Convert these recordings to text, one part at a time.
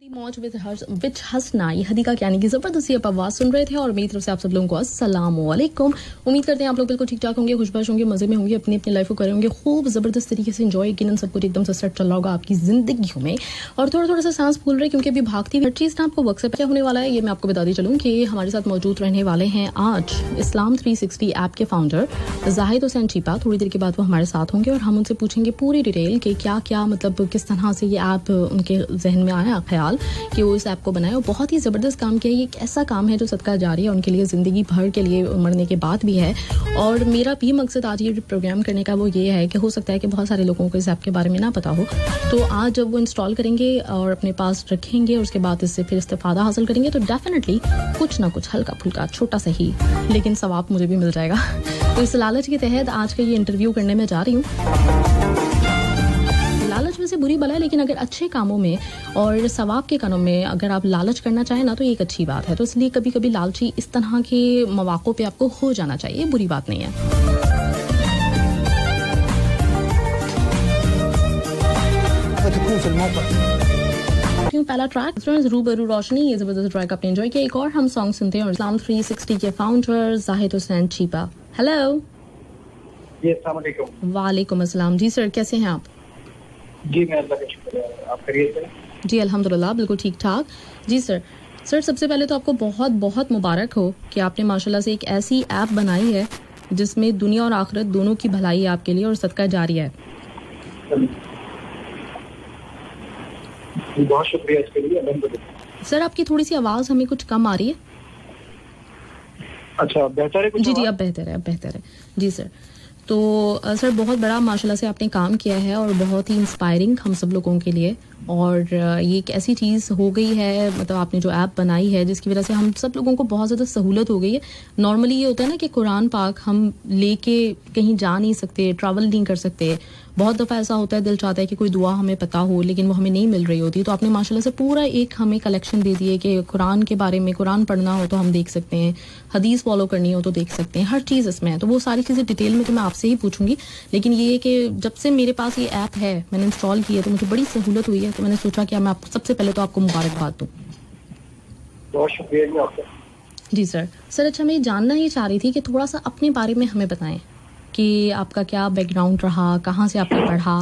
मौज विद हसना, ये हदीका यानी कि ज़बरदस्ती आप आवाज़ सुन रहे थे और मेरी तरफ से आप सब लोगों को अस्सलाम वालेकुम। उम्मीद करते हैं आप लोग बिल्कुल ठीक ठाक होंगे, खुशबाश होंगे, मज़े में होंगे, अपनी अपनी लाइफ को कर होंगे खूब ज़बरदस्त तरीके से एंजॉय। यकीनन सब कुछ एकदम से सेट चल रहा होगा आपकी ज़िंदगी में और थोड़ा थोड़ा सा सांस फूल रहे क्योंकि अभी भागती हुई हर चीज़ ना आपको वक्त से क्या होने वाला है ये मैं आपको बताती चलूँ कि हमारे साथ मौजूद रहने वाले हैं आज इस्लाम 360 ऐप के फाउंडर जाहिद हुसैन चीपा। थोड़ी देर के बाद वो हमारे साथ होंगे और हम उनसे पूछेंगे पूरी डिटेल कि क्या क्या मतलब किस तरह से ये ऐप उनके जहन में आया ख्याल कि वो इस ऐप को बनाया और बहुत ही ज़बरदस्त काम किया। ये एक ऐसा काम है जो सदका जारी है उनके लिए, ज़िंदगी भर के लिए, मरने के बाद भी है। और मेरा भी मकसद आज ये प्रोग्राम करने का वो ये है कि हो सकता है कि बहुत सारे लोगों को इस ऐप के बारे में ना पता हो, तो आज जब वो इंस्टॉल करेंगे और अपने पास रखेंगे और उसके बाद इससे फिर इस्तेफादा हासिल करेंगे तो डेफिनेटली कुछ ना कुछ हल्का फुल्का छोटा सा ही लेकिन सवाब मुझे भी मिल जाएगा। तो इस लालच के तहत आज का ये इंटरव्यू करने में जा रही हूँ। लालच में से बुरी बला है, लेकिन अगर अच्छे कामों में और सवाब के कामों में अगर आप लालच करना चाहें ना तो ये एक अच्छी बात है। तो इसलिए कभी कभी लालची इस तरह के मौक़ों पे आपको हो जाना चाहिए, बुरी बात नहीं है। पहला ट्रैक रूबरू रोशनी, ये जबरदस्त ट्रैक आपने एंजॉय किया। एक और हम सॉन्ग सुनते हैं और इस्लाम 360 के फाउंडर जाहिद हुसैन चीपा। हेलो जी, अस्सलाम वालेकुम। वालेकुम अस्सलाम। जी सर, कैसे हैं आप? जी मैं अल्लाह का शुक्र है, आप खैरियत हैं? जी अल्हम्दुलिल्लाह बिल्कुल ठीक ठाक। जी सर, सबसे पहले तो आपको बहुत बहुत मुबारक हो कि आपने माशाल्लाह से एक ऐसी ऐप बनाई है जिसमें दुनिया और आखिरत दोनों की भलाई है आपके लिए और सदका जारी है। बहुत शुक्रिया इसके लिए, अल्हम्दुलिल्लाह। सर आपकी थोड़ी सी आवाज़ हमें कुछ कम आ रही है। अच्छा, बेहतर है? जी अब बेहतर है। जी सर, तो सर बहुत बड़ा माशाल्लाह से आपने काम किया है और बहुत ही इंस्पायरिंग हम सब लोगों के लिए। और ये एक ऐसी चीज़ हो गई है, मतलब आपने जो ऐप बनाई है जिसकी वजह से हम सब लोगों को बहुत ज़्यादा सहूलत हो गई है। नॉर्मली ये होता है ना कि कुरान पाक हम लेके कहीं जा नहीं सकते, ट्रैवल नहीं कर सकते। बहुत दफ़ा ऐसा होता है, दिल चाहता है कि कोई दुआ हमें पता हो लेकिन वो हमें नहीं मिल रही होती। तो आपने माशाल्लाह से पूरा एक हमें कलेक्शन दे दिए कि कुरान के बारे में, कुरान पढ़ना हो तो हम देख सकते हैं, हदीस फॉलो करनी हो तो देख सकते हैं, हर चीज़ इसमें है। तो वो सारी चीज़ें डिटेल में तो मैं आपसे ही पूछूंगी, लेकिन ये है कि जब से मेरे पास ये ऐप है, मैंने इंस्टॉल की है तो मुझे बड़ी सहूलत हुई है। तो मैंने सोचा कि मैं आपको सबसे पहले तो आपको मुबारकबाद दूँ। बहुत शुक्रिया जी आपका। जी सर, अच्छा मैं जानना ही चाह रही थी कि थोड़ा सा अपने बारे में हमें बताएं कि आपका क्या बैकग्राउंड रहा, कहाँ से आपने पढ़ा?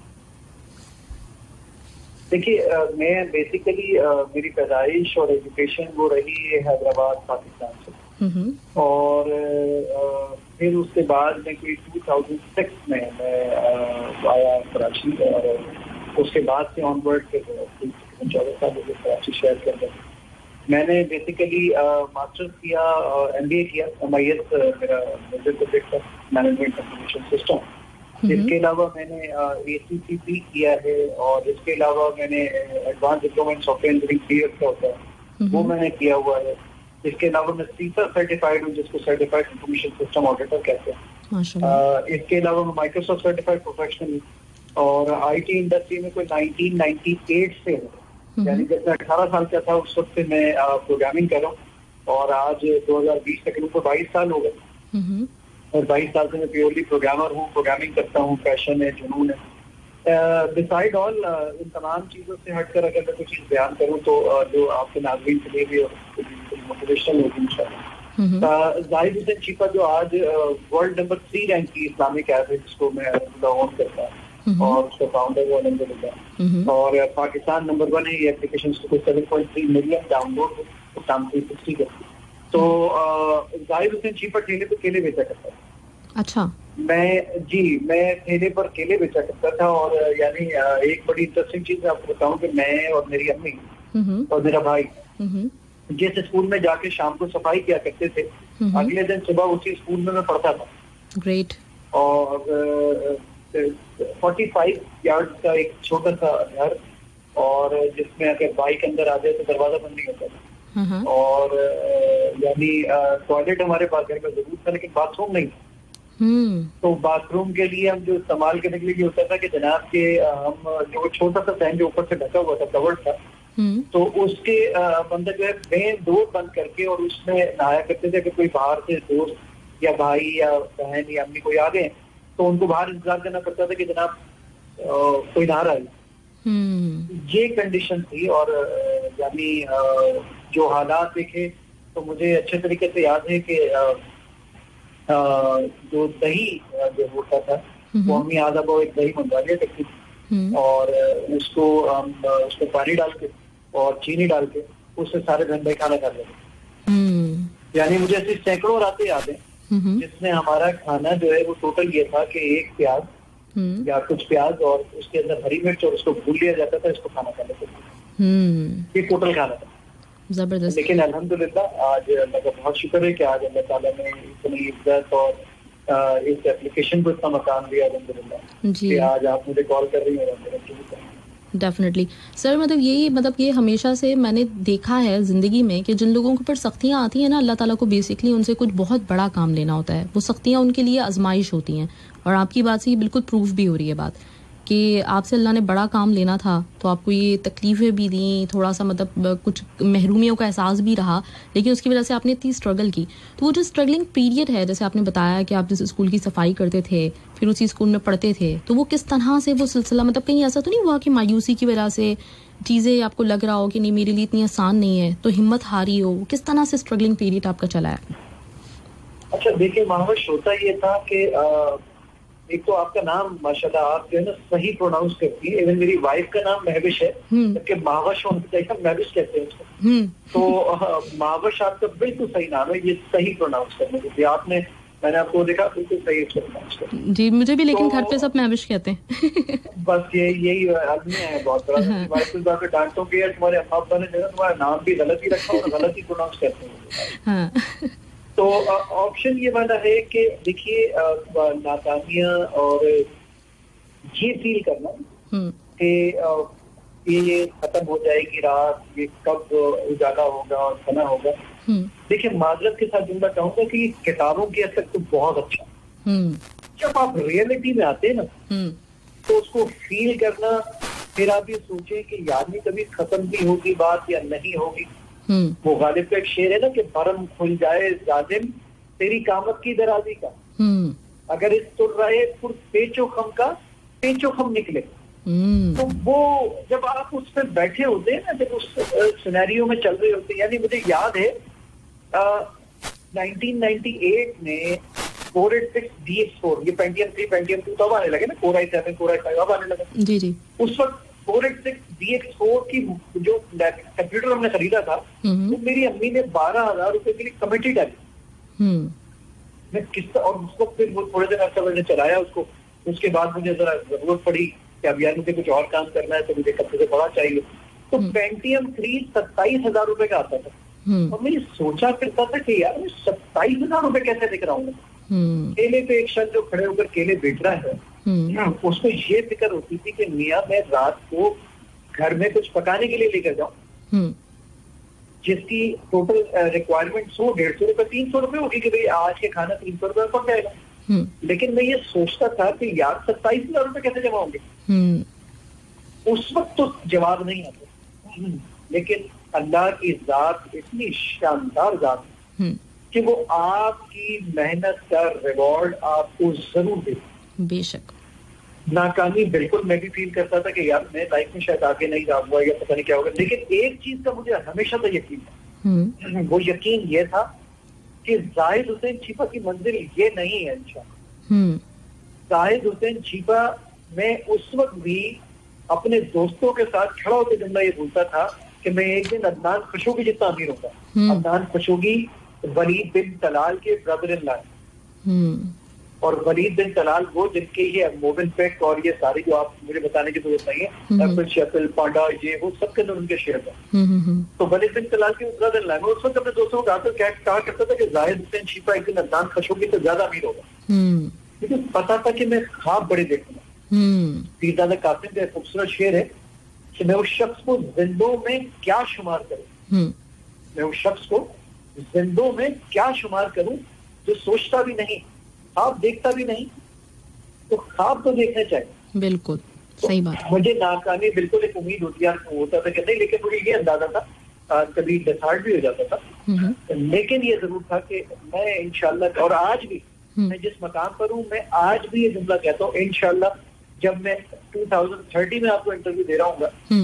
देखिए, मैं बेसिकली मेरी पैदाइश और एजुकेशन वो रही हैदराबाद पाकिस्तान से। और फिर उसके बाद में कोई 2006 में मैं आया कराची और उसके बाद से ऑनवर्ड फिर 14 साल हो गए कराची शहर के अंदर। मैंने बेसिकली मास्टर्स किया, MBA किया, MIS मेरा मेजर सब्जेक्ट था, मैनेजमेंट इंफॉर्मेशन सिस्टम। इसके अलावा मैंने ACCP किया है और इसके अलावा मैंने advance diploma in software engineering 3 years का होता है वो मैंने किया हुआ है। इसके अलावा मैं CISA सर्टिफाइड हूँ, जिसको सर्टिफाइड इंफॉर्मेशन सिस्टम ऑडिटर कहते हैं। इसके अलावा मैं माइक्रोसॉफ्ट सर्टिफाइड प्रोफेशनल हूँ और IT इंडस्ट्री में कोई 1998 से है, यानी जब मैं 18 साल का था उस वक्त से मैं प्रोग्रामिंग कर रहा हूँ और आज 2020 तक को 22 साल हो गए। और 22 साल से मैं प्योरली प्रोग्रामर हूँ, प्रोग्रामिंग करता हूँ, पैशन है, जुनून है। डिसाइड ऑल इन तमाम चीज़ों से हटकर अगर मैं कुछ चीज़ बयान करूँ तो जो आपके नाज़रीन के लिए भी मोटिवेशनल होगी इंशाल्लाह। जाहिद हुसैन चीपा जो आज वर्ल्ड नंबर 3 रैंक की इस्लामिक ऐप है जिसको मैं ऑन करता हूँ और उसका फाउंडर वो अलहम्दुलिल्लाह। और पाकिस्तान नंबर 1 है ये एप्लीकेशन, को 7.3 मिलियन डाउनलोड इस्लाम 360 करती है। तो जाहिद हुसैन चीपा ठेले पर केले बेचा करता था। अच्छा। मैं ठेले पर केले बेचा करता था और यानी एक बड़ी इंटरेस्टिंग चीज मैं आपको बताऊं कि मैं और मेरी अम्मी और मेरा भाई जिस स्कूल में जाके शाम को सफाई किया करते थे, अगले दिन सुबह उसी स्कूल में मैं पढ़ता था। ग्रेट। और 45 यार्ड का एक छोटा सा घर और जिसमें अगर बाइक अंदर आ जाए तो दरवाजा बंद नहीं होता था। और यानी टॉयलेट हमारे पास घर में जरूर था लेकिन बाथरूम नहीं था। तो बाथरूम के लिए हम जो इस्तेमाल करने के लिए ये होता था कि जनाब के हम जो छोटा सा फैन जो ऊपर से ढका हुआ था, कवर्ड था, तो उसके अंदर जो है मेन डोर बंद करके और उसमें नहाया करते थे कि कोई बाहर से दोस्त या भाई या बहन या अम्मी कोई आ गए तो उनको बाहर इंतजार करना पड़ता था कि जनाब कोई नहा रहा है। ये कंडीशन थी और यानी जो हालात देखे तो मुझे अच्छे तरीके से याद है कि जो दही जो होता था वो हमने आधा पाव एक दही मंगवा लिया तकरीबन, और उसको पानी डाल के और चीनी डाल के उससे सारे दिन भाई खाना खा लेते। यानी मुझे ऐसी सैकड़ों रातें याद है जिसमें हमारा खाना जो है वो टोटल ये था कि एक प्याज या कुछ प्याज और उसके अंदर हरी मिर्च और उसको भून लिया जाता था, इसको खाना खा लेते थे। ये टोटल खाना था जबरदस्त। लेकिन अल्हम्दुलिल्लाह आज अल्लाह का बहुत शुक्र है कि आज अल्लाह ताला ने इतनी इज्जत और इस एप्लीकेशन को इतना मकान दिया अल्हम्दुलिल्लाह कि आज आप मुझे कॉल कर रही हैं। डेफिनेटली सर, मतलब ये हमेशा से मैंने देखा है ज़िंदगी में कि जिन लोगों के ऊपर सख्तियाँ आती हैं ना, अल्लाह ताला को बेसिकली उनसे कुछ बहुत बड़ा काम लेना होता है। वो सख्तियाँ उनके लिए आजमाइश होती हैं, और आपकी बात से ये बिल्कुल प्रूफ भी हो रही है बात कि आपसे अल्लाह ने बड़ा काम लेना था तो आपको ये तकलीफ़ें भी दी, थोड़ा सा मतलब कुछ महरूमियों का एहसास भी रहा, लेकिन उसकी वजह से आपने इतनी स्ट्रगल की। तो वो जो स्ट्रगलिंग पीरियड है, जैसे आपने बताया कि आप जिस स्कूल की सफाई करते थे फिर उसी स्कूल में पढ़ते थे, तो वो किस तरह से वो सिलसिला, मतलब कहीं ऐसा तो नहीं हुआ कि मायूसी की वजह से चीज़ें आपको लग रहा हो कि नहीं मेरे लिए इतनी आसान नहीं है, तो हिम्मत हारी हो? किस तरह से स्ट्रगलिंग पीरियड आपका चला है? अच्छा देखिए महावश, होता ये था कि एक तो आपका नाम माशाल्लाह आप जो है ना सही प्रोनाउंस करती है। इवन मेरी वाइफ का नाम महविश है, जबकि महावश होना चाहिए महविश कहते हैं उसको। तो महावश आपका बिल्कुल सही नाम है, ये सही प्रोनाउंस करने के मैंने आपको देखा बिल्कुल सही प्रोनाउंस कर जी। मुझे भी लेकिन घर पे सब महविश कहते हैं। बस यही आदमी है बहुत बड़ा। वाइफ इस बात पे डांटो कि यार तुम्हारे अम्मा अब्बा ने जो है तुम्हारा नाम भी गलत ही रखा और गलत ही प्रोनाउंस करते हैं। तो ऑप्शन ये वाला है कि देखिए नाकामियां और ये फील करना कि ये खत्म हो जाएगी रात, ये कब उजाला होगा और खाना होगा। देखिए माजरत के साथ जुमला कहूंगा कि किताबों के हद तक तो बहुत अच्छा, जब आप रियलिटी में आते हैं ना तो उसको फील करना, फिर आप ये सोचे कि यार नहीं कभी खत्म भी होगी बात या नहीं होगी। वो गालिब का एक शेर है ना कि भरम खुल जाए जालिम तेरी कामत की दराजी का, अगर इस तुर रहे पुर पेचो खम का पेचो खम निकले। तो वो जब आप उस पर बैठे होते हैं ना, जब उस सिनेरियो में चल रहे होते हैं, यानी मुझे याद है 1998 में 486 DX4 ये Pentium 3 Pentium 2 तब आने लगे ना, Core i7 Core i5 अब आने लगे। जी जी। उस वक्त 486 DX4 की जो कंप्यूटर हमने खरीदा था वो मेरी अम्मी ने 12,000 रुपए के लिए कमेटी डाली। मैं और उसको फिर वो थोड़े दिन अर्सा मैंने चलाया उसको। उसके बाद मुझे जरा जरूरत पड़ी कि अब यार मुझे कुछ और काम करना है तो मुझे कब से बड़ा चाहिए। तो Pentium 3 27,000 रुपए का आता था, और मैंने सोचा करता था कि यार मैं 27,000 रुपए कैसे दिख रहा हूँ। केले पे एक शख्स जो खड़े होकर केले बेच रहा है, उसको ये फिक्र होती थी कि मियाँ मैं रात को घर में कुछ पकाने के लिए लेकर जाऊं, जिसकी टोटल रिक्वायरमेंट 100-150 रुपए 300 रुपए होगी कि भाई आज के खाना 300 रुपए पक जाएगा। लेकिन मैं ये सोचता था कि यार 27,000 रुपए कैसे जमा होंगे। उस वक्त तो जवाब नहीं आता, लेकिन अल्लाह की जात इतनी शानदार जात कि वो आपकी मेहनत का रिवॉर्ड आपको जरूर दे। बेशक नाकामी बिल्कुल मैं भी फील करता था कि यार मैं लाइफ में शायद आगे नहीं जा पाऊंगा या पता नहीं क्या होगा, लेकिन एक चीज का मुझे हमेशा तो यकीन है, वो यकीन ये था कि जाहिद हुसैन छिपा की मंजिल ये नहीं है इंशाअल्लाह। जाहिद हुसैन छिपा में उस वक्त भी अपने दोस्तों के साथ खड़ा होकर जुमला ये बोलता था कि मैं एक दिन अदनान खशोगी जितना अमीर होगा। Adnan Khashoggi Walid bin Talal के ब्रदर इन लॉ, और वलीद बिन तलाल वो जिनके ये मोबिल पैक और ये सारी जो आप मुझे बताने की जरूरत नहीं है, एप्पल शेपल पांडा ये वो सबके अंदर उनके शेयर था। तो वलीद बिन तलाल के ब्रदर इन लॉ, उस वक्त अपने दोस्तों को कहा करता था कि जाहिद हुसैन छिपा एक दिन अदनान खशोगी तो ज्यादा अमीर होगा, लेकिन पता था कि मैं ख्वाब बड़े देखूंगा। पीरजादा कासिम का खूबसूरत शेर है कि मैं उस शख्स को जिंदों में क्या शुमार करूं, मैं उस शख्स को जिंदों में क्या शुमार करूं जो सोचता भी नहीं, ख्वाब देखता भी नहीं। तो ख्वाब तो देखने चाहिए। बिल्कुल सही बात। मुझे नाकामी बिल्कुल एक उम्मीद होता था कि नहीं, लेकिन मुझे ये अंदाजा था, कभी डिसहार्ट भी हो जाता था, लेकिन ये जरूर था कि मैं इंशाल्लाह, और आज भी मैं जिस मकाम पर हूँ मैं आज भी ये जुमला कहता हूँ, इंशाल्लाह जब मैं 2030 में आपको इंटरव्यू दे रहा हूँ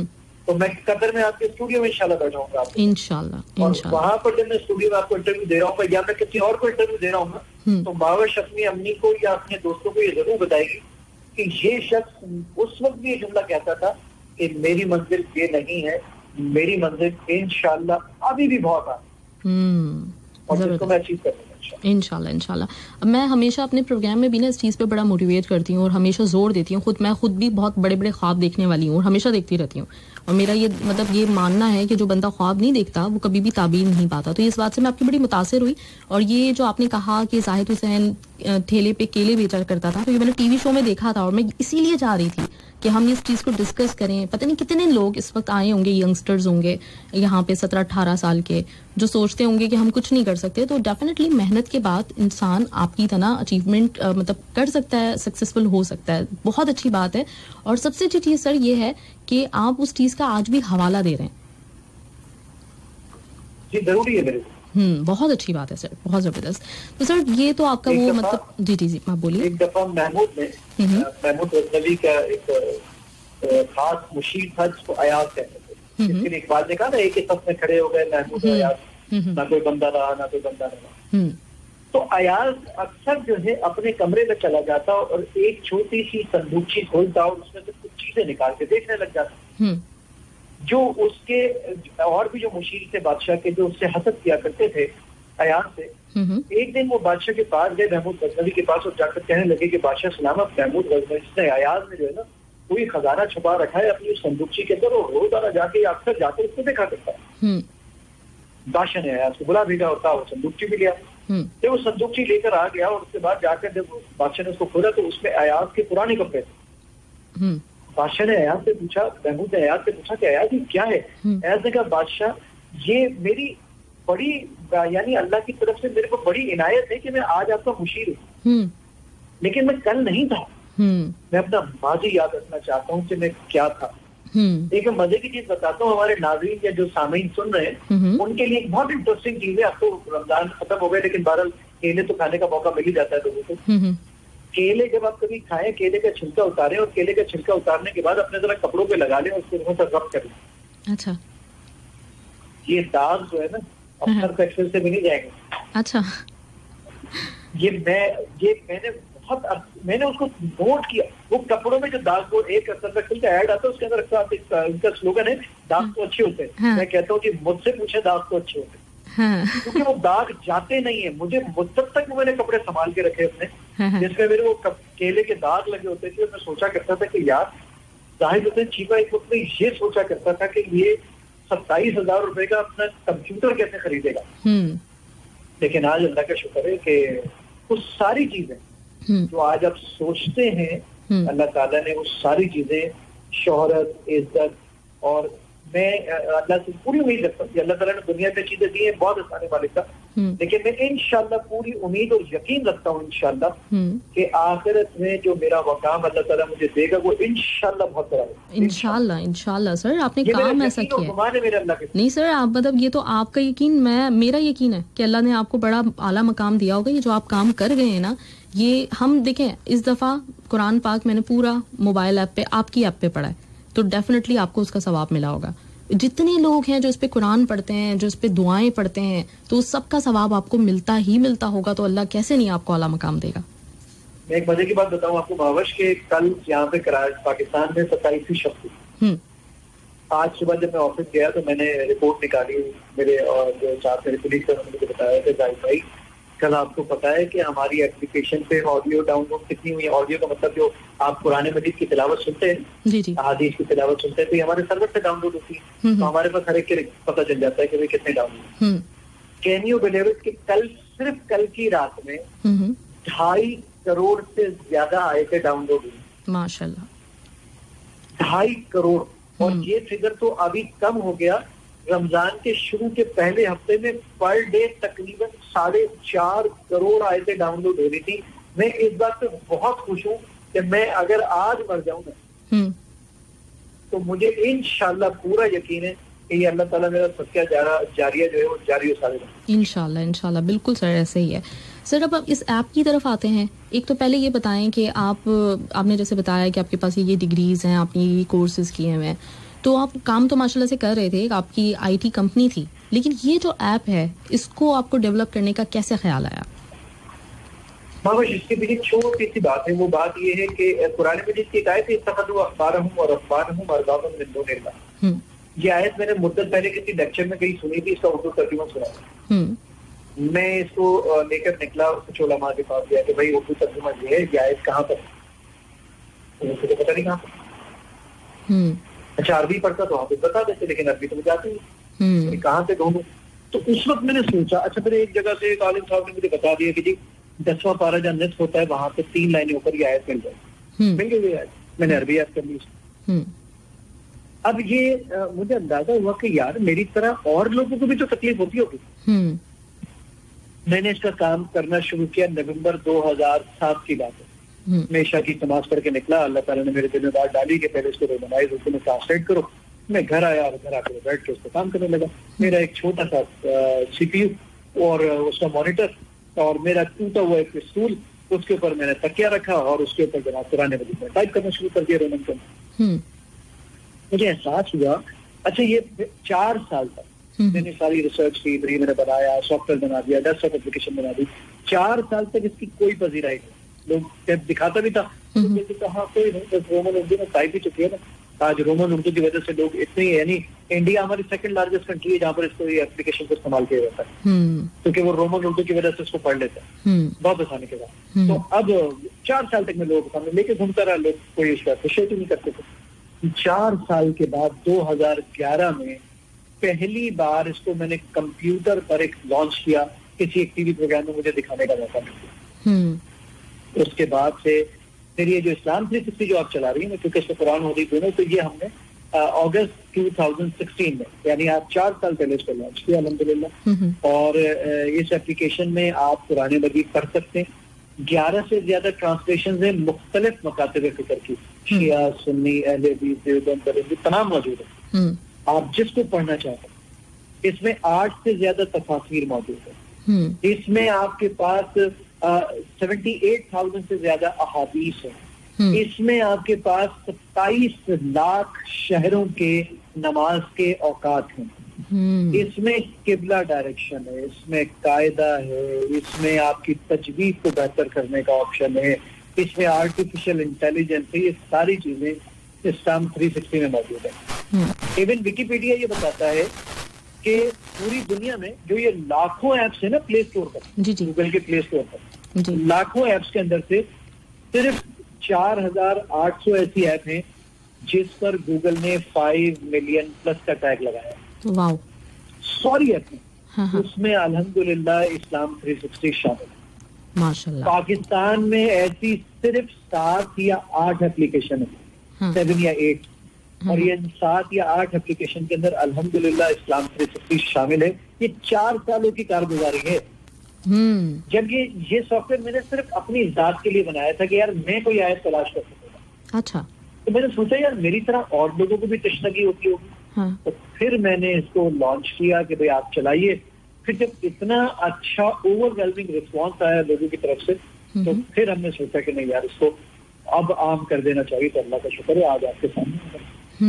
तो मैं कतर में आपके स्टूडियो में इंशाल्लाह बैठाऊंगा आपको इंशाल्लाह। और वहां पर जब मैं स्टूडियो में आपको इंटरव्यू दे रहा हूँ या मैं किसी और को इंटरव्यू दे रहा हूँ तो बावश अपनी अम्मी को या अपने दोस्तों को ये जरूर बताएगी कि ये शख्स उस वक्त भी ये जुमला कहता था कि मेरी मंजिल ये नहीं है, मेरी मंजिल इंशाल्लाह अभी भी बहुत आ और जिसको मैं अचीव करूंगा इंशाल्लाह इंशाल्लाह। मैं हमेशा अपने प्रोग्राम में भी ना इस चीज़ पे बड़ा मोटिवेट करती हूँ और हमेशा जोर देती हूँ। मैं खुद भी बहुत बड़े बड़े ख्वाब देखने वाली हूँ और हमेशा देखती रहती हूँ और मेरा ये मतलब ये मानना है कि जो बंदा ख्वाब नहीं देखता वो कभी भी ताबीर नहीं पाता। तो इस बात से मैं आपकी बड़ी मुतासिर हुई। और ये जो आपने कहा कि जाहिद हुसैन ठेले पे केले बेचा करता था, तो ये मैंने टीवी शो में देखा था और मैं इसीलिए जा रही थी कि हम इस चीज़ को डिस्कस करें। पता नहीं कितने लोग इस वक्त आए होंगे, यंगस्टर्स होंगे यहाँ पे 17-18 साल के, जो सोचते होंगे कि हम कुछ नहीं कर सकते। तो डेफिनेटली मेहनत के बाद इंसान आपकी तरह अचीवमेंट मतलब कर सकता है, सक्सेसफुल हो सकता है। बहुत अच्छी बात है। और सबसे अच्छी चीज़ सर ये है कि आप उस चीज़ का आज भी हवाला दे रहे हैं। जी जरूरी है मेरे को। बहुत अच्छी बात है सर, बहुत जबरदस्त। तो सर ये तो आपका वो मतलब जी आप बोलिए। एक दफा महमूद गजनवी का एक खास मुशीर था जिसको अयाज कहते थे, जिसके इकबाल ने कहा ना एक ही सफ में खड़े हो गए महमूद और अयाज, ना कोई बंदा रहा ना कोई बंदा रहा। तो अयाज अक्सर जो है अपने कमरे में चला जाता और एक छोटी सी संदूकची खोलता और उसमें से कुछ चीजें निकाल के देखने लग जाता। जो उसके और भी जो मुशीर थे बादशाह के, जो उससे हसद किया करते थे अयाज से, एक दिन वो बादशाह के पास गए महमूद गजनवी के पास और जाकर कहने लगे कि बादशाह सलामत, महमूद गजनवी जिसने अयाज में जो है ना कोई खजाना छुपा रखा है अपनी संदूकची के अंदर और रोजाना जाके अक्सर जाकर उसको देखा करता है। बादशाह ने अयाज को बुला भेजा और कहा वो संदूकची भी लिया। तो वो संदूकची लेकर आ गया और उसके बाद जाकर जब बादशाह ने उसको खोला तो उसमें अयाज के पुराने कपड़े थे। बादशाह ने अयाज से पूछा, महमूद ने अयाज से पूछा कि अयाज ये क्या है? अयाज ने कहा बादशाह ये मेरी बड़ी यानी अल्लाह की तरफ से मेरे को बड़ी इनायत है कि मैं आज आपका मुशीर हूँ, लेकिन मैं कल नहीं था। मैं अपना माजी याद रखना चाहता हूँ कि मैं क्या था। एक मजे की चीज बताता हूँ, हमारे नाज़रीन या जो सामीन सुन रहे हैं उनके लिए एक बहुत इंटरेस्टिंग चीज है। अब तो रमजान खत्म हो गए लेकिन बहरहाल केले तो खाने का मौका मिल ही जाता है लोगों को। केले जब आप कभी खाएं, केले का छिलका उतारें और केले का छिलका उतारने के बाद अपने जरा कपड़ों पे लगा लें, उसको थोड़ा सा रब कर लें। अच्छा, ये दाग जो है ना अक्सर एक्सेल से भी नहीं जाएंगे। अच्छा, मैंने उसको नोट किया। वो कपड़ों में जो दाग, वो एक सर्वेक्सल का ऐड आता है उसके अंदर इनका स्लोगन है दाग तो अच्छे होते हैं। मैं कहता हूँ कि मुझसे पूछे दाग तो अच्छे होते हैं। क्योंकि वो दाग जाते नहीं है। मुझे मुद्दत तक मैंने कपड़े संभाल के रखे अपने, जिसमें मेरे वो केले के दाग लगे होते थे। मैं सोचा करता था कि यार जाहिद हुसैन चीपा एक वक्त में ये सोचा करता था कि ये 27,000 रुपए का अपना कंप्यूटर कैसे खरीदेगा। लेकिन आज अल्लाह का शुक्र है कि वो सारी चीजें जो आज आप सोचते हैं अल्लाह ताला ने वो सारी चीजें, शोहरत, इज्जत, और मैं अल्लाह से पूरी उम्मीद रखता हूँ कि अल्लाह ताला ने दुनिया में चीजें दी है बहुत आसानी वाले का, लेकिन मैं इंशाल्लाह पूरी उम्मीद और यकीन रखता हूँ इंशाल्लाह कि आखिरत में जो मेरा मकाम अल्लाह ताला मुझे देगा वो इंशाल्लाह बहुत बड़ा है। इंशाल्लाह इंशाल्लाह सर, आपने काम ऐसा किया है। मेरे अल्लाह के नहीं सर, आप मतलब ये तो आपका यकीन, मेरा यकीन है कि अल्लाह ने आपको बड़ा आला मकाम दिया होगा। ये जो आप काम कर गए हैं ना, ये हम देखें इस दफा कुरान पाक मैंने पूरा मोबाइल ऐप पे, आपकी ऐप पे पढ़ा है, तो डेफिनेटली आपको उसका सवाब मिला होगा। जितने लोग हैं जो इस पे कुरान पढ़ते हैं, जो इस पे दुआएं पढ़ते हैं, तो उस सब का सवाब आपको मिलता ही मिलता होगा। तो अल्लाह कैसे नहीं आपको आला मकाम देगा। मैं एक मजे की बात बताऊं आपको भावश के, कल यहाँ पे पाकिस्तान में 27वीं शब। आज सुबह जब मैं ऑफिस गया तो मैंने रिपोर्ट निकाली, मेरे और जो साथ मेरे पुलिस ने मुझे बताया कि जाहिद भाई कल आपको पता है कि हमारी एप्लीकेशन पे ऑडियो डाउनलोड कितनी हुई है। ऑडियो का मतलब जो आप कुरान मजीद की तिलावत सुनते हैं, हदीस की तिलावत सुनते हैं, तो ये हमारे सर्वर पे डाउनलोड होती है, तो हमारे पास हर एक के पता चल जाता है कि भाई कितने download. Can you believe it कि कल, सिर्फ कल की रात में 2.5 करोड़ से ज्यादा आए थे डाउनलोड हुई। माशाल्लाह, 2.5 करोड़। और ये फिगर तो अभी कम हो गया। रमजान के शुरू के पहले हफ्ते में पर डे तकरीबन 4.5 करोड़ आए थे डाउनलोड हो रही थी। मैं इस बात पे बहुत खुश हूँ कि मैं अगर आज मर जाऊं ना तो मुझे इंशाल्लाह पूरा यकीन है कि ये अल्लाह ताला मेरा सदका जारिया जो है वो जारी हो सारे। इंशाल्लाह इंशाल्लाह, बिल्कुल सर ऐसे ही है। सर अब इस ऐप की तरफ आते हैं। एक तो पहले ये बताएं कि आपने जैसे बताया कि आपके पास ये डिग्रीज हैं, आपने ये कोर्सेज किए हुए हैं, तो आप काम तो माशाल्लाह से कर रहे थे, आपकी आईटी कंपनी थी, लेकिन ये जो ऐप है इसको आपको डेवलप करने का कैसे ख्याल आया? बस इसके पीछे छोटी सी बात है। वो बात ये है कि कुरान मजीद की एक आयत है, इत्तखज़ू अहबारहुम व रहबानहुम अरबाबन मिन दूनिल्लाह। ये आयत मैंने मुद्दत पहले किसी लेक्चर में कहीं सुनी थी, इसका उर्दू तर्जुमा सुना। मैं इसको लेकर निकला कुछ उलमा के पास गया कि भाई उर्दू तर्जुमा ये है, ये आयत कहाँ पर? तो मुझे पता नहीं कहाँ पर। अच्छा अरबी पढ़ता तो आप बता देते, लेकिन अरबी तो मुझे आती नहीं, कहाँ से ढूंढूं? तो उस वक्त मैंने सोचा, अच्छा फिर एक जगह से एक आलिम साहब ने मुझे बता दिया कि जी 10वां पारा जहाँ निस्फ होता है वहां पे 3 लाइनें ऊपर ये आयत मिल जाए। मिल गई आयत, मैंने अरबी याद कर ली। अब ये मुझे अंदाजा हुआ कि यार मेरी तरह और लोगों को भी तो तकलीफ होती होगी। मैंने इसका काम करना शुरू किया नवंबर 2007 की बात है। मैं ईशा की नमाज पढ़ के निकला, अल्लाह ताला ने मेरे दिल में बात डाली कि पहले इसको रोमनाइज उर्दू में ट्रांसलेट करो। मैं घर आया और घर आकर बैठ के उसको काम करने लगा। मेरा एक छोटा सा CPU और उसका मॉनिटर और मेरा टूटा हुआ एक स्टूल, उसके ऊपर मैंने तकिया रखा और उसके ऊपर जनाब कुरान मजीद में टाइप करना शुरू कर दिया रोमन के। मुझे एहसास हुआ, अच्छा ये 4 साल तक मैंने सारी रिसर्च की, मैंने बनाया, सॉफ्टवेयर बना दिया, डेस्कटॉप एप्लीकेशन बना दी। 4 साल तक इसकी कोई पजीराई नहीं। लोग जब दिखाता भी था तो हाँ कोई नहीं, बस रोमन उर्दू में टाइप ही चुकी है ना। आज रोमन उर्दू की वजह से लोग इतने, यानी इंडिया हमारी सेकंड लार्जेस्ट कंट्री है जहाँ पर इसको ये एप्लीकेशन को इस्तेमाल किया जाता है, क्योंकि वो रोमन उर्दू की वजह से इसको पढ़ लेते हैं बहुत आसानी के साथ। तो अब 4 साल तक मैं लोगों को सामने लेके घूमता रहा, लोग कोई इसका अप्रिशिएट ही नहीं करते थे। 4 साल के बाद 2011 में पहली बार इसको मैंने कंप्यूटर पर एक लॉन्च किया, किसी एक टीवी प्रोग्राम में मुझे दिखाने का मौका मिला। उसके बाद से फिर ये जो इस्लाम 360 जो आप चला रही है, क्योंकि इसमें कुरान हदीस दोनों, तो ये हमने अगस्त 2016 में, यानी आप 4 साल पहले इसको लॉन्च किया अल्हम्दुलिल्लाह। और इस एप्लीकेशन में आप कुरान मजीद पढ़ सकते हैं। 11 से ज्यादा ट्रांसलेशन है मुख्तलिफ मकातिब फिक्र की, शिया, सुन्नी, अहले हदीस, देवबंद, बरेलवी, तमाम मौजूद है। आप जिसको पढ़ना चाहते हैं। इसमें 8 से ज्यादा तफासीर मौजूद है। इसमें आपके पास 78,000 से ज्यादा अहादीस है। इसमें आपके पास 27 लाख शहरों के नमाज के औकात हैं। इसमें किबला डायरेक्शन है, इसमें कायदा है, इसमें आपकी तजवीज को बेहतर करने का ऑप्शन है, इसमें आर्टिफिशियल इंटेलिजेंस है। ये सारी चीजें इस्लाम 360 में मौजूद है। इवन विकिपीडिया ये बताता है कि पूरी दुनिया में जो ये लाखों ऐप्स है ना प्ले स्टोर पर, गूगल के प्ले स्टोर पर लाखों ऐप्स के अंदर से सिर्फ 4,800 ऐसी ऐप हैं जिस पर गूगल ने 5 मिलियन प्लस का टैग लगाया। वाओ, सॉरी ऐप में, उसमें अल्हम्दुलिल्लाह इस्लाम 360 शामिल है माशाल्लाह। पाकिस्तान में ऐसी सिर्फ 7 या 8 एप्लीकेशन है, 7 या 8, और ये 7 या 8 एप्लीकेशन के अंदर अल्हम्दुलिल्लाह इस्लाम 360 शामिल है। ये 4 सालों की कारगुजारी है। जब ये सॉफ्टवेयर मैंने सिर्फ अपनी जात के लिए बनाया था कि यार मैं कोई आयत तलाश कर सकूंगा। अच्छा, तो मैंने सोचा यार मेरी तरह और लोगों को भी तशनगी होती होगी। तो फिर मैंने इसको लॉन्च किया कि भाई आप चलाइए। फिर जब इतना अच्छा ओवरवेलमिंग रिस्पॉन्स आया लोगों की तरफ से, तो फिर हमने सोचा कि नहीं यार इसको अब आम कर देना चाहिए। तो अल्लाह का शुक्र है आज आपके सामने।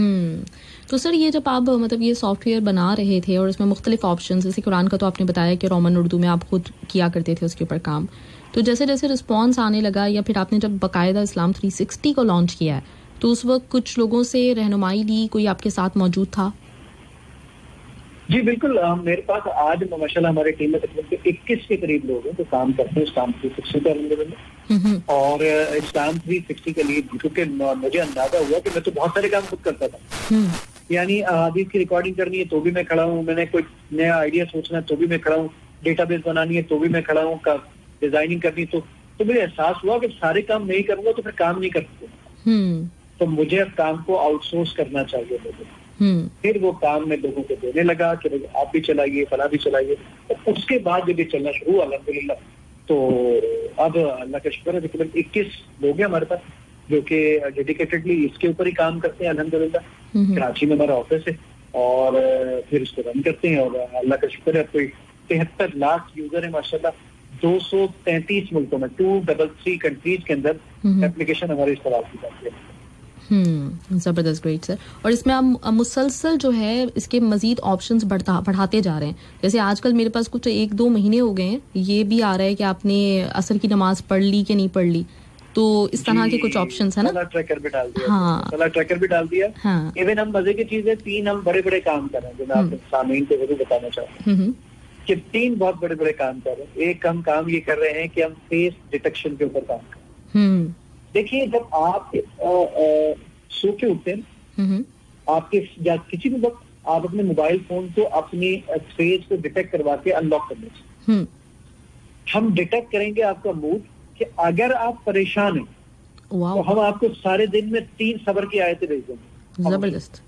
तो सर ये जब आप मतलब ये सॉफ्टवेयर बना रहे थे और इसमें मुख्तलिफ ऑप्शन, जैसे कुरान का तो आपने बताया कि रोमन उर्दू में आप खुद किया करते थे उसके ऊपर काम, तो जैसे जैसे रिस्पॉन्स आने लगा या फिर आपने जब बाकायदा इस्लाम 360 को लॉन्च किया है, तो उस वक्त कुछ लोगों से रहनुमाई ली, कोई आपके साथ मौजूद था? जी बिल्कुल, मेरे पास आज माशाल्लाह हमारी टीम में तकरीबन 21 के करीब लोग हैं जो काम करते हैं इस्लाम 360 पर। और इस्लाम 360 के लिए क्योंकि मुझे अंदाजा हुआ कि मैं तो बहुत सारे काम खुद करता था, यानी हदीस की रिकॉर्डिंग करनी है तो भी मैं खड़ा हूँ, मैंने कोई नया आइडिया सोचना है तो भी मैं खड़ा हूँ, डेटाबेस बनानी है तो भी मैं खड़ा हूँ, डिजाइनिंग करनी तो मुझे एहसास हुआ कि सारे काम नहीं करूंगा तो फिर काम नहीं कर सकूंगा। तो मुझे अब काम को आउटसोर्स करना चाहिए लोगों को। फिर वो काम मैं लोगों को देने लगा कि आप भी चलाइए, फला भी चलाइए। तो उसके बाद जब ये चलना शुरू हुआ अल्हम्दुलिल्लाह, तो अब अल्लाह का शुक्र है तकरीबन 21 लोग हैं हमारे पास जो कि डेडिकेटेडली इसके ऊपर ही काम करते हैं अल्हम्दुलिल्लाह। कराची में हमारा ऑफिस है और फिर इसको रन करते हैं। और अल्लाह का शुक्र है कोई 73 लाख यूजर है माशाल्लाह। 233 मुल्कों में 233 कंट्रीज के अंदर एप्लीकेशन हमारे इस्तेमाल की जाती है। ज़बरदस्त, ग्रेट सर। और इसमें आप मुसलसल जो है इसके मजीद ऑप्शंस बढ़ाते जा रहे हैं। जैसे आजकल मेरे पास कुछ 1-2 महीने हो गए हैं, ये भी आ रहा है कि आपने असर की नमाज पढ़ ली कि नहीं पढ़ ली, तो इस तरह के कुछ ऑप्शंस है ना। ट्रैकर भी डाल दिया, हाँ, ट्रैकर भी डाल दिया। हाँ, इवन हम मजे की चीज है, 3 हम बड़े बड़े काम कर रहे हैं, जो मैं आपके सामने को जरूर बताना चाहता हूँ कि 3 बहुत बड़े बड़े काम कर रहे हैं। एक हम काम ये कर रहे हैं कि हम फेस डिटेक्शन के ऊपर काम कर रहे हैं। देखिए, जब आप सो के उठते हैं, आपके या किसी भी वक्त आप अपने मोबाइल फोन को अपनी फेस को डिटेक्ट करवा के अनलॉक कर लें। हम डिटेक्ट करेंगे आपका मूड कि अगर आप परेशान हैं तो हम आपको सारे दिन में 3 सब्र की आयतें भेज देंगे। जबरदस्त।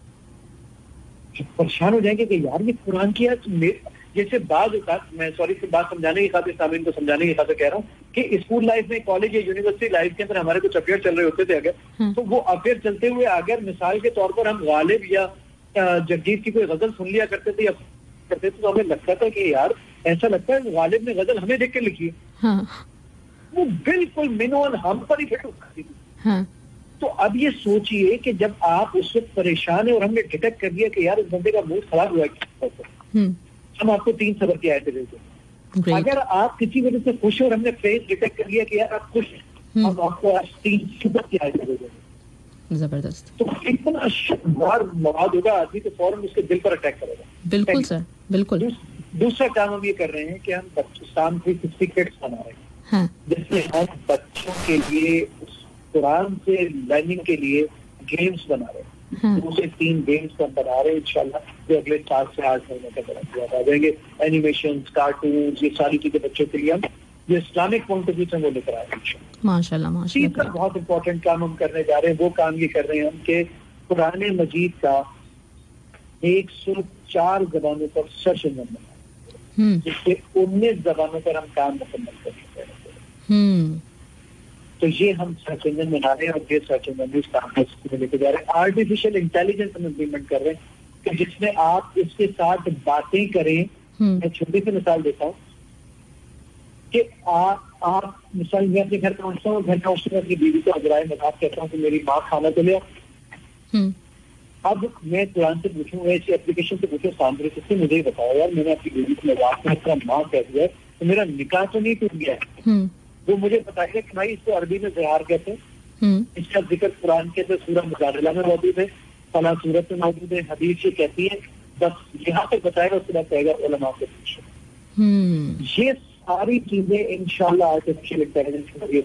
परेशान हो जाएंगे कि यार ये कुरान की जैसे मैं सॉरी से बात समझाने की खातिर, सामीन को समझाने की खातिर कह रहा हूँ कि स्कूल लाइफ में, कॉलेज या यूनिवर्सिटी लाइफ के अंदर हमारे कुछ अफेयर चल रहे होते थे अगर, तो वो अफेयर चलते हुए अगर मिसाल के तौर पर हम गालिब या जगजीत की कोई गजल सुन लिया करते थे या करते थे, तो हमें लगता था कि यार ऐसा लगता है गालिब ने गजल हमें देख के लिखी है। वो बिल्कुल मिनोन हम पर ही फिट होती थी। तो अब ये सोचिए कि जब आप उस वक्त परेशान है और हमने डिटेक्ट कर दिया कि यार इस बंदे का मूड खराब हुआ है, हम आपको 3 सब्र की आयतें देते हैं। अगर आप किसी वजह से खुश हो और हमने फेस डिटेक्ट कर लिया कि यार आप खुश हैं, हम आपको आज 3 सब्र की आयतें दे देंगे। जबरदस्त। तो इतना शानदार मवाद होगा, आदमी तो फौरन उसके दिल पर अटैक करेगा। बिल्कुल सर, बिल्कुल। दूसरा काम हम ये कर रहे हैं कि हम बच्चों 360 किट्स बना रहे हैं, जिसमें हम बच्चों के लिए कुरान से लर्निंग के लिए गेम्स बना रहे हैं। 2 से 3 गेम्स हम बना रहे हैं इंशाल्लाह, जो अगले 4 से 8 महीने तक आ जाएंगे। एनिमेशन, कार्टून, ये सारी चीजें बच्चों के लिए हम जो इस्लामिक पॉइंट ऑफ व्यू से वो लेकर आए हैं। माशाल्लाह, माशाल्लाह। तीसरा बहुत इंपॉर्टेंट काम हम करने जा रहे हैं, वो काम ये कर रहे हैं हम कि कुरान मजीद का 104 जबानों पर सर्च इंजन बना, जिससे 19 जबानों पर हम काम मुकम्मल कर सकते हैं। तो ये हम सर्च इंजन बना रहे हैं और ये सर्च इंजन भी इस काम को लेकर जा रहे हैं। आर्टिफिशियल इंटेलिजेंस हम इम्प्लीमेंट कर रहे हैं कि जिसमें आप इसके साथ बातें करें। मैं छोटी सी मिसाल देता हूँ कि आप मिसाल, मैं अपने घर पहुंचता हूँ, घर पहुंचते मैं अपनी बीवी को अजराए मजाक कहता हूँ कि मेरी माँ खाना तो ले। अब मैं कुरान से पूछूँ, ऐसी एप्लीकेशन से पूछूँ, सांद्र से मुझे ही बताओ यार, मैंने अपनी बीवी को मजाक में अपना माँ कह दिया तो मेरा निकाह तो नहीं टूट गया है। वो मुझे बताइए कि भाई इसको अरबी में ज़िहार कहते हैं, इसका जिक्र कुरान के अंदर सूरह मुजादला में मौजूद है, फला सूरत में मौजूद है, हदीस ये कहती है, बस यहाँ तक बताएगा, उसके बाद कहेगा उलमा से पूछो। ये सारी चीजें इंशाल्लाह आर्टिफिशियल इंटेलिजेंस के जरिए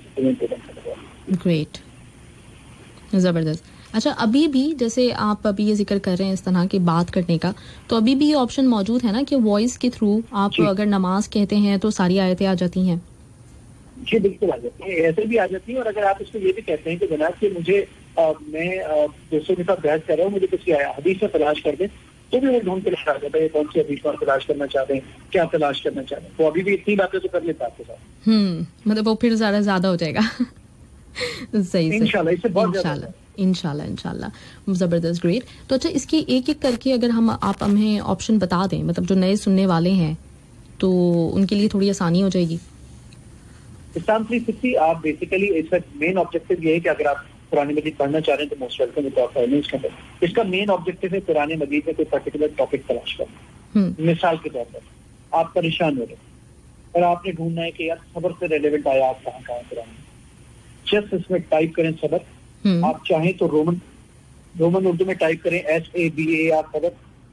सामने। ग्रेट, जबरदस्त। अच्छा, अभी भी जैसे आप अभी ये जिक्र कर रहे हैं इस तरह की बात करने का, तो अभी भी ये ऑप्शन मौजूद है ना कि वॉइस के थ्रू आप अगर नमाज कहते हैं तो सारी आयतें आ जाती हैं? जी बिल्कुल आ जाती है, ऐसे भी आ जाती है। और अगर आप इसको ये भी कहते हैं कि जनाब कि मुझे मैं दोस्तों के साथ बहस कर रहा हूँ, मुझे किसी हदीस में तलाश कर दें, तो भी वो ढूंढ के लेकर आ जाता है कौन सी हदीस में तलाश करना चाहते हैं, क्या तलाश करना चाहते हैं। तो अभी भी इतनी बातें तो कर लेता आपके साथ। मतलब वो फिर ज्यादा हो जाएगा। सही, इंशाल्लाह, इससे बहुत ज्यादा, इंशाल्लाह। जबरदस्त, ग्रेट। तो अच्छा, इसकी एक एक करके अगर आप हमें ऑप्शन बता दें, मतलब जो नए सुनने वाले हैं तो उनके लिए थोड़ी आसानी हो जाएगी। इस्लाम 360 आप बेसिकली इसका मेन ऑब्जेक्टिव ये है कि अगर आप कुरान मजीद पढ़ना चाह रहे हैं तो मोस्ट वेलकम तो आप पढ़ें। इसका मेन ऑब्जेक्टिव है कुरान मजीद में कोई पर्टिकुलर टॉपिक तलाश करना। मिसाल के तौर पर आप परेशान हो रहे और आपने ढूंढना है कि यार सबर से रेलेवेंट आया आप कहाँ कुरान में, जस्ट इसमें टाइप करें सबर। आप चाहें तो रोमन उर्दू में टाइप करें SABAR सबर,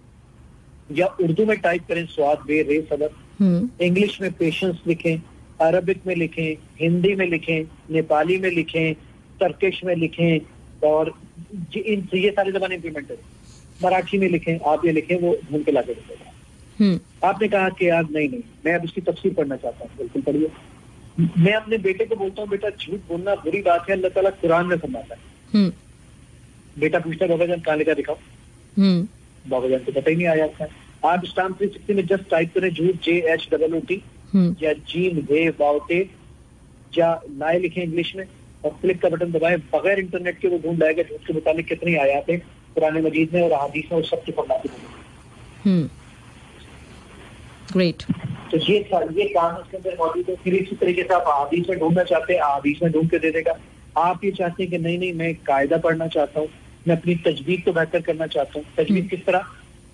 या उर्दू में टाइप करें स्वाद बे रे सबर। इंग्लिश में पेशेंस लिखें, अरबिक में लिखें, हिंदी में लिखें, नेपाली में लिखें, टर्किश में लिखें, और ये सारी जबान इम्प्लीमेंट करें। मराठी में लिखें, आप ये लिखें, वो ढूंढ के लाके देगा। आपने कहा कि यार नहीं मैं अब इसकी तफसीर पढ़ना चाहता हूँ, बिल्कुल पढ़िए। मैं अपने बेटे को बोलता हूँ बेटा झूठ बोलना बुरी बात है, अल्लाह ताला कुरान में फरमाता है। बेटा पूछता है बाबा जान कहाँ लिखा दिखाओ, बाबा जान को पता ही नहीं आया था। आप इस्लाम 360 में जस्ट टाइप करें झूठ JHOOT या जीम वे बाउटे या लाए लिखें इंग्लिश में और क्लिक का बटन दबाएं, बगैर इंटरनेट के वो ढूंढ लाएगा झूठ के मुताबिक कितनी आयातें कुरान मजीद में और हदीस में और सबकी फरमाती। ग्रेट। तो ये काम उसके अंदर मौजूद है। फिर इसी तरीके से आप हदीस में ढूंढना चाहते हैं, हदीस में ढूंढ के दे देगा। आप ये चाहते हैं कि नहीं नहीं मैं कायदा पढ़ना चाहता हूँ, मैं अपनी तजवीज़ को बेहतर करना चाहता हूँ। तजवीज़ किस तरह?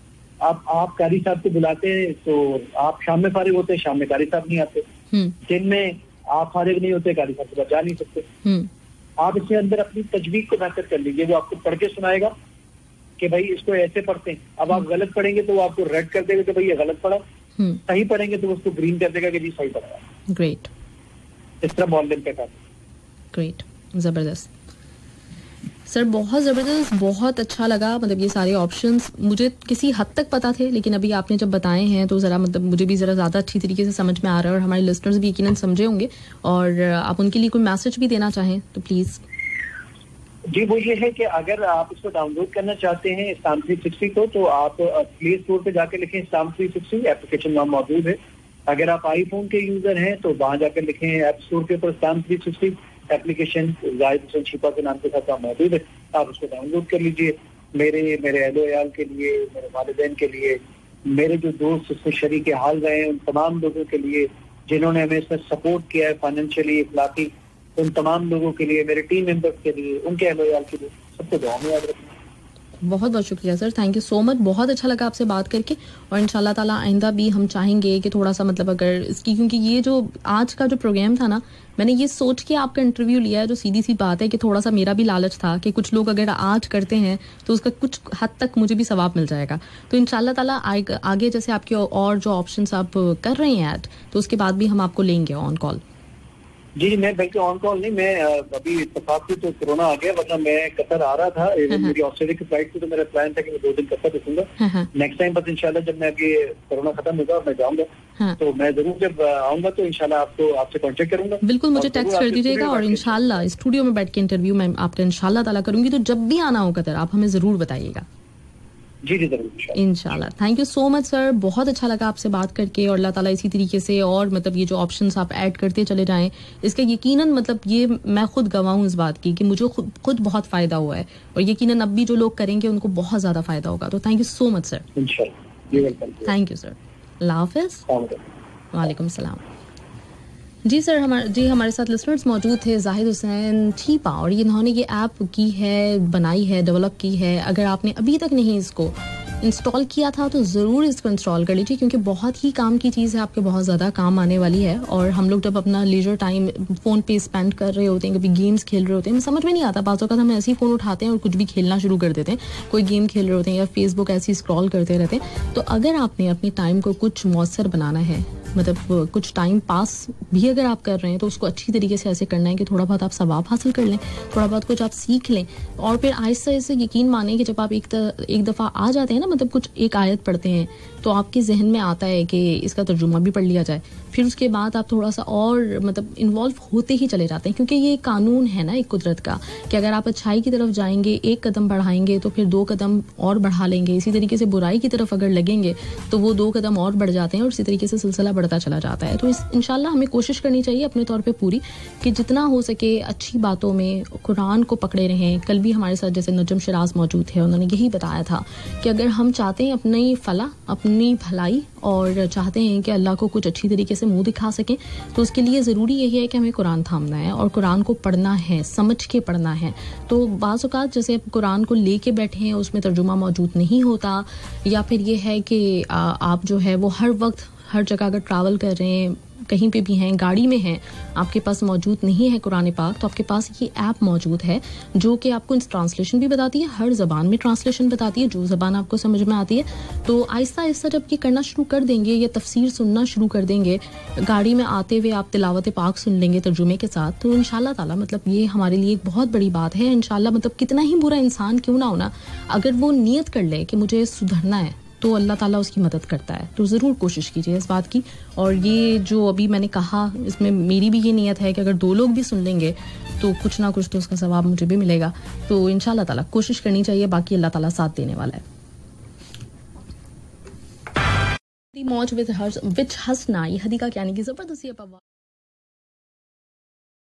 आप कारी साहब को बुलाते हैं तो आप शाम में फारिग होते हैं, शाम में कारी साहब नहीं आते। दिन में आप फारिग नहीं होते, कारी साहब के पास जा नहीं सकते। आप इसके अंदर अपनी तजवीज़ को बेहतर कर लीजिए। वो आपको पढ़ के सुनाएगा कि भाई इसको ऐसे पढ़ते हैं। अब आप गलत पढ़ेंगे तो वो आपको रेड कर देगा कि भाई ये गलत पढ़ा, सही पढ़ेंगे तो उसको ग्रीन कर देगा कि जी सही पढ़ा। ग्रेट। इस तरह मॉडलिंग का काम। ग्रेट, जबरदस्त सर, बहुत ज़बरदस्त, बहुत अच्छा लगा। मतलब ये सारे ऑप्शंस मुझे किसी हद तक पता थे, लेकिन अभी आपने जब बताए हैं तो ज़रा मतलब मुझे भी ज़रा ज़्यादा अच्छी तरीके से समझ में आ रहा है और हमारे लिसनर्स भी यकीनन समझे होंगे। और आप उनके लिए कोई मैसेज भी देना चाहें तो प्लीज़। जी वो ये है कि अगर आप इसको डाउनलोड करना चाहते हैं इस्लाम 360 को, तो आप प्ले स्टोर पे जाके लिखें इस्लाम 360, एप्लीकेशन वहाँ मौजूद है। अगर आप आईफोन के यूजर हैं तो वहाँ जाकर लिखें ऐप स्टोर के ऊपर इस्लाम 360 एप्लीकेशन, जाहिद हुसैन शिपा के नाम के साथ मौजूद है। आप उसको डाउनलोड कर लीजिए। मेरे अहलो अयाल के लिए, मेरे वालिदैन के लिए, मेरे जो दोस्त इसमें शरीक हाल रहे हैं, उन तमाम लोगों के लिए जिन्होंने हमें इसमें सपोर्ट किया है फाइनेंशियली, इखलाकी, उन तमाम लोगों के लिए, मेरे टीम मेंबर्स के लिए, उनके अहलो अयाल के लिए, सबको दुआ में याद रखना। बहुत बहुत शुक्रिया sir, thank you so much. बहुत अच्छा लगा आपसे बात करके और इंशाल्लाह ताला आइंदा भी हम चाहेंगे कि थोड़ा सा मतलब अगर इसकी, क्योंकि ये जो आज का जो प्रोग्राम था ना, मैंने ये सोच के आपका इंटरव्यू लिया है, जो सीधी सी बात है कि थोड़ा सा मेरा भी लालच था कि कुछ लोग अगर आज करते हैं तो उसका कुछ हद तक मुझे भी सवाब मिल जाएगा। तो इंशाल्लाह ताला आगे जैसे आपके और जो ऑप्शंस आप कर रहे हैं ऐड, तो उसके बाद भी हम आपको लेंगे ऑन कॉल। जी मैं बल्कि ऑन कॉल नहीं, मैं अभी इत्तेफाक से तो कोरोना आ गया, वरना मैं कतर आ रहा था। मेरी ऑस्ट्रेलिया की फ्लाइट थी तो मेरा प्लान था कि मैं 2 दिन कतर रुकूंगा। नेक्स्ट टाइम बस इंशाल्लाह जब मैं अभी कोरोना खत्म होगा मैं जाऊंगा, तो मैं जरूर जब आऊंगा तो इंशाल्लाह आपसे कांटेक्ट करूंगा। बिल्कुल, मुझे टेक्स्ट कर दीजिएगा और इंशाल्लाह स्टूडियो में बैठ के इंटरव्यू मैं आपका इंशाल्लाह ताला करूंगी। तो जब भी आना हो कतर आप हमें जरूर बताइएगा। जी जी जरूर इंशाल्लाह। Thank you so much sir, बहुत अच्छा लगा आपसे बात करके और अल्लाह ताला इसी तरीके से और मतलब ये जो ऑप्शंस आप ऐड करते चले जाएं, इसका यकीनन मतलब ये मैं खुद गवाह हूँ इस बात की कि मुझे खुद बहुत फ़ायदा हुआ है और यकीनन अब भी जो लोग करेंगे उनको बहुत ज़्यादा फ़ायदा होगा। तो thank you so much sir. Thank you sir. अल्लाह हाफिज़। वालेकुम सलाम। जी सर, हमारे साथ लिसनर्स मौजूद थे जाहिद हुसैन छीपा और इन्होंने ये ऐप की है, बनाई है, डेवलप की है। अगर आपने अभी तक नहीं इसको इंस्टॉल किया था तो ज़रूर इसको इंस्टॉल कर लीजिए, क्योंकि बहुत ही काम की चीज़ है, आपके बहुत ज़्यादा काम आने वाली है। और हम लोग जब अपना लीजर टाइम फ़ोन पे स्पेंड कर रहे होते हैं, कभी गेम्स खेल रहे होते हैं, समझ में नहीं आता, बाज़ औक़ात हम ऐसे ही फ़ोन उठाते हैं और कुछ भी खेलना शुरू कर देते हैं, कोई गेम खेल रहे होते हैं या फेसबुक ऐसे ही स्क्रॉल करते रहते हैं। तो अगर आपने अपने टाइम को कुछ मौसर बनाना है, मतलब कुछ टाइम पास भी अगर आप कर रहे हैं तो उसको अच्छी तरीके से ऐसे करना है कि थोड़ा बहुत आप सवाब हासिल कर लें, थोड़ा बहुत कुछ आप सीख लें और फिर आहिस्ता आहिस्ता यकीन मानें कि जब आप एक दफ़ा आ जाते हैं ना, मतलब कुछ एक आयत पढ़ते हैं तो आपके जहन में आता है कि इसका तर्जुमा भी पढ़ लिया जाए, फिर उसके बाद आप थोड़ा सा और मतलब इन्वॉल्व होते ही चले जाते हैं, क्योंकि ये कानून है ना एक कुदरत का कि अगर आप अच्छाई की तरफ जाएंगे, एक कदम बढ़ाएंगे तो फिर 2 कदम और बढ़ा लेंगे, इसी तरीके से बुराई की तरफ अगर लगेंगे तो वो 2 कदम और बढ़ जाते हैं और इसी तरीके से सिलसिला बढ़ता चला जाता है। तो इंशाल्लाह हमें कोशिश करनी चाहिए अपने तौर पे पूरी कि जितना हो सके अच्छी बातों में कुरान को पकड़े रहें। कल भी हमारे साथ जैसे नजम शिराज मौजूद थे, उन्होंने यही बताया था कि अगर हम चाहते हैं अपनी फलाह, अपनी भलाई और चाहते हैं कि अल्लाह को कुछ अच्छी तरीके से मुंह दिखा सकें, तो उसके लिए ज़रूरी यही है कि हमें कुरान थामना है और कुरान को पढ़ना है, समझ के पढ़ना है। तो बाज़ औक़ात जैसे कुरान को लेके बैठे हैं, उसमें तर्जुमा मौजूद नहीं होता, या फिर ये है कि आप जो है वो हर वक्त हर जगह अगर ट्रैवल कर रहे हैं, कहीं पे भी हैं, गाड़ी में हैं, आपके पास मौजूद नहीं है कुरान पाक, तो आपके पास ये ऐप मौजूद है जो कि आपको ट्रांसलेशन भी बताती है, हर ज़बान में ट्रांसलेशन बताती है, जो ज़बान आपको समझ में आती है। तो आहिस्ता आहिस्ता जब ये करना शुरू कर देंगे या तफसीर सुनना शुरू कर देंगे, गाड़ी में आते हुए आप तिलावत पाक सुन लेंगे तर्जुमे के साथ, तो इंशाल्लाह ताला मतलब ये हमारे लिए एक बहुत बड़ी बात है। इंशाल्लाह मतलब कितना ही बुरा इंसान क्यों ना होना, अगर वो नियत कर ले कि मुझे सुधरना है तो अल्लाह ताला उसकी मदद करता है। तो ज़रूर कोशिश कीजिए इस बात की। और ये जो अभी मैंने कहा, इसमें मेरी भी ये नियत है कि अगर 2 लोग भी सुन लेंगे तो कुछ ना कुछ तो उसका सवाब मुझे भी मिलेगा। तो इंशाल्लाह ताला कोशिश करनी चाहिए, बाकी अल्लाह ताला साथ देने वाला है। मौज विद हसना, ये हदीका यानी कि ज़बरदस्ती